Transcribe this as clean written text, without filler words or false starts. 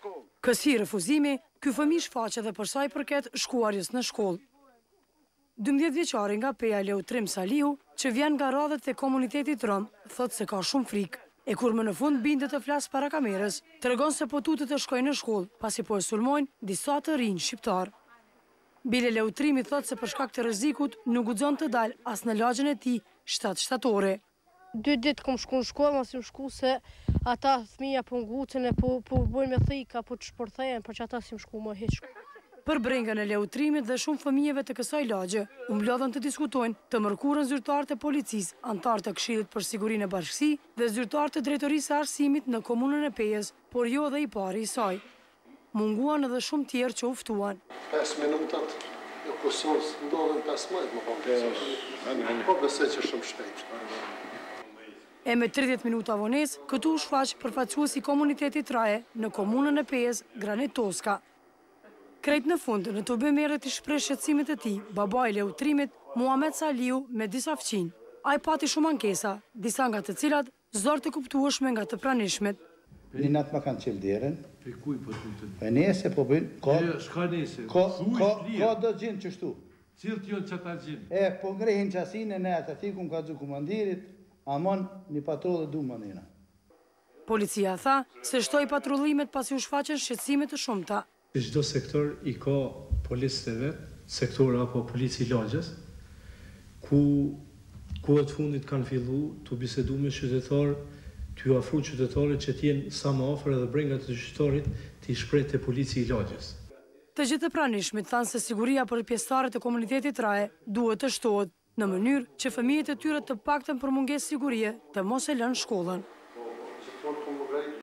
Kësi refuzimi, ky fëmijë shfaqet edhe për sa i përket shkuarjes në shkollë. 12 vjeçari nga Peja Leutrim Salihu, që vjen nga radhët e komunitetit rom, thot se ka shumë frikë. E kur më në fund bindet të flasë para kamerës, tregon se po tutet të shkojnë në shkollë, pasi po e sulmojnë disa të rinj shqiptar. Bile Leutrimi thot se për shkak të rrezikut nuk guxon të dalë as në lagjën e tij shtatore. 2 ditë kom shku në shkollë, mos im shku se ata fëmija po ngucen e po bojnë me thika, po të shpërthejnë, për që ata si më shku më hiç. Për brengën e Leutrimit dhe shumë fëmijëve të kësaj lagje, u mblodhen të diskutojnë të mërkurën zyrtarët e policisë, antarë të Këshillit për Sigurinë e Bashkësi dhe zyrtarët të Drejtorisë së Arsimit në komunën e Pejës, por jo dhe i pari i saj. Munguan edhe shumë tjerë që uftuan. 5 minutat e Kosovës ndodhen 15 më vonë. Po besoj që shumë shpejt. E me 30 minuta vonesë, këtu u shfaq përfaqësuesi i komunitetit Raje në komunën e Pejës, Granit Toska. Krejt në fund, në të bëmë erët i shpreh shqetësimet e tij, babai i Leutrimit, Muhamet Salihu, me disa fëqinj. Ai pati shumë ankesa, disa nga të cilat zor të kuptueshme nga të pranishmet. Një natë ma kanë qelë derën. Për kuj po të mutën? Për nese, po bëjnë... Shka nese? Ka do gjinë qështu. Cilë t'jon që ta gjinë? Po ngrehin qasine në atë atikun ka dzu komandirit, amon një patrullë du më nina. Policia tha se shtoi patrullimet pasi u shfaqen shqetësime të shumta. Çdo sektor i ka policët e vet, sektor apo polici i lagjes, ku kohët fundit kanë fillu të bisedu me qytetarë, të afru qytetarët që t'jenë sa më afër edhe brengat të qytetarit t'i shpreh te polici i lagjes. Të gjithë pranishmit thanë se siguria për pjesëtarët e komunitetit Raje duhet të shtohet në mënyrë që fëmijët e tyre të paktën për mungesë sigurie të mos e lënë shkollën.